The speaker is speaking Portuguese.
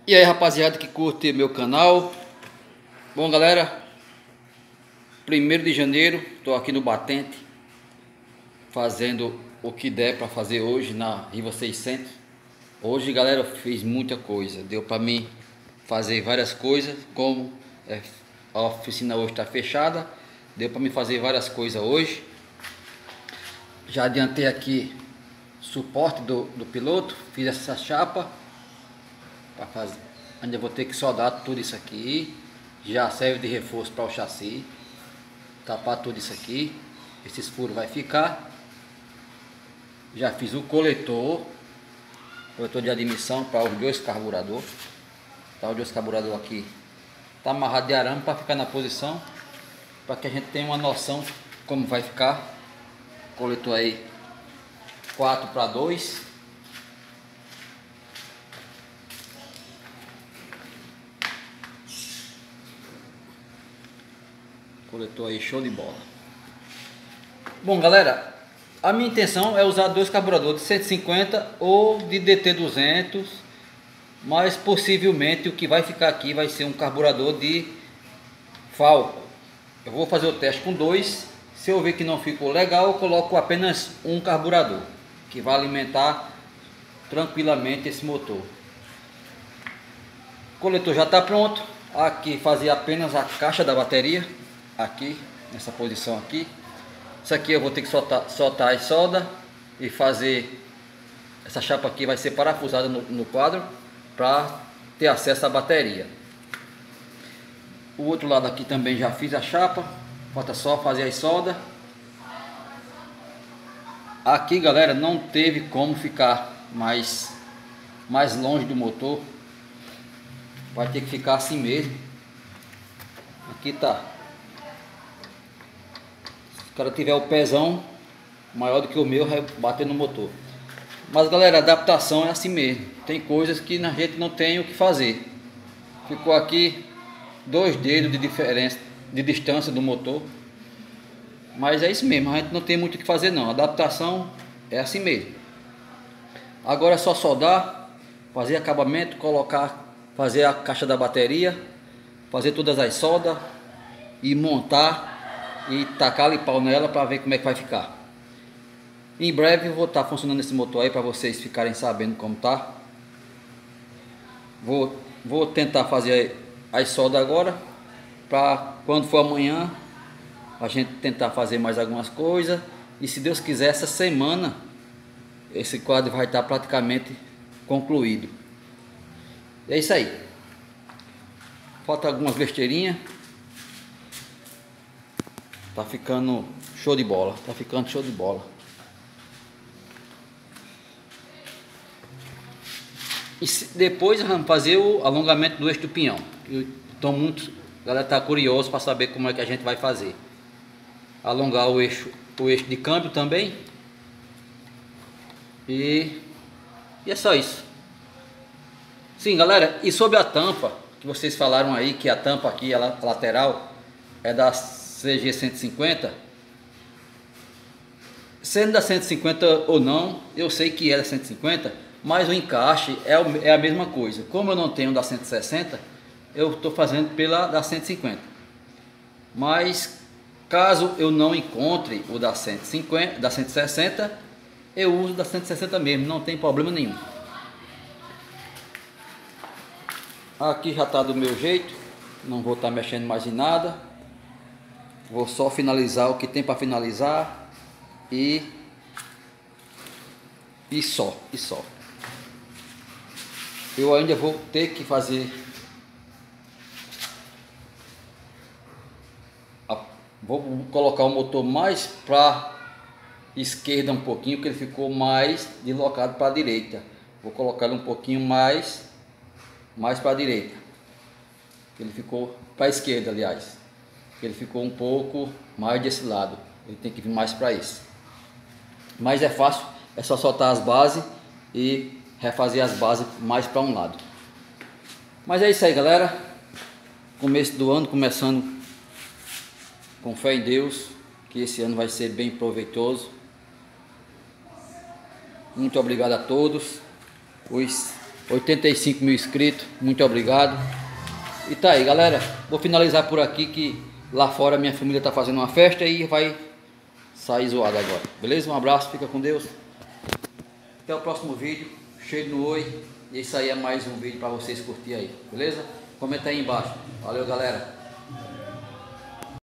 E aí, rapaziada que curte meu canal. Bom, galera, 1º de janeiro, tô aqui no batente fazendo o que der para fazer hoje na Riva 600. Hoje, galera, eu fiz muita coisa, deu para mim fazer várias coisas. Como a oficina hoje está fechada, deu para mim fazer várias coisas hoje. Já adiantei aqui suporte do piloto, fiz essa chapa para fazer. Ainda vou ter que soldar tudo isso aqui. Já serve de reforço para o chassi. Tapar tudo isso aqui. Esses furos vai ficar. Já fiz o coletor de admissão para os dois carburadores. Tá, os dois carburadores aqui tá amarrado de arame para ficar na posição, para que a gente tenha uma noção como vai ficar. Coletor aí 4:2. Coletor aí, show de bola. Bom, galera, a minha intenção é usar dois carburadores de 150 ou de DT200, mas possivelmente o que vai ficar aqui vai ser um carburador de Falcon. Eu vou fazer o teste com dois. Se eu ver que não ficou legal, eu coloco apenas um carburador, que vai alimentar tranquilamente esse motor. O coletor já está pronto. Aqui fazer apenas a caixa da bateria, aqui nessa posição aqui. Isso aqui eu vou ter que soltar as soldas e fazer. Essa chapa aqui vai ser parafusada no quadro para ter acesso à bateria. O outro lado aqui também já fiz a chapa, falta só fazer as soldas. Aqui, galera, não teve como ficar mais longe do motor. Vai ter que ficar assim mesmo. Aqui tá. Se o cara tiver o pezão maior do que o meu, vai bater no motor. Mas, galera, a adaptação é assim mesmo. Tem coisas que a gente não tem o que fazer. Ficou aqui 2 dedos de diferença de distância do motor. Mas é isso mesmo, a gente não tem muito o que fazer não. A adaptação é assim mesmo. Agora é só soldar, fazer acabamento, fazer a caixa da bateria, fazer todas as soldas e montar e tacar pau nela para ver como é que vai ficar. Em breve eu vou estar funcionando esse motor aí para vocês ficarem sabendo como tá. Vou tentar fazer as soldas agora, para quando for amanhã a gente tentar fazer mais algumas coisas. E se Deus quiser, essa semana esse quadro vai estar praticamente concluído. É isso aí. Falta algumas besteirinhas. Tá ficando show de bola. Tá ficando show de bola. E depois vamos fazer o alongamento do eixo do pinhão. A galera tá curioso para saber como é que a gente vai fazer. Alongar o eixo de câmbio também. E é só isso. Sim, galera, e sobre a tampa, que vocês falaram aí que a tampa aqui, a lateral, é da CG 150. Sendo da 150 ou não, eu sei que é da 150, mas o encaixe é a mesma coisa. Como eu não tenho da 160, eu estou fazendo pela da 150. Mas caso eu não encontre o da 150, da 160, eu uso da 160 mesmo, não tem problema nenhum. Aqui já está do meu jeito, não vou estar mexendo mais em nada. Vou só finalizar o que tem para finalizar e só. Eu ainda vou ter que fazer. Vou colocar o motor mais para esquerda um pouquinho, porque ele ficou mais deslocado para a direita. Vou colocar ele um pouquinho mais para a direita. Ele ficou para a esquerda, aliás. Ele ficou um pouco mais desse lado. Ele tem que vir mais para esse. Mas é fácil, é só soltar as bases e refazer as bases mais para um lado. Mas é isso aí, galera. Começo do ano, começando com fé em Deus, que esse ano vai ser bem proveitoso. Muito obrigado a todos os 85 mil inscritos, muito obrigado. E tá aí, galera, vou finalizar por aqui, que lá fora minha família tá fazendo uma festa e vai sair zoado agora, beleza? Um abraço, fica com Deus, até o próximo vídeo, cheio no oi, e isso aí é mais um vídeo para vocês curtir aí, beleza? Comenta aí embaixo, valeu galera.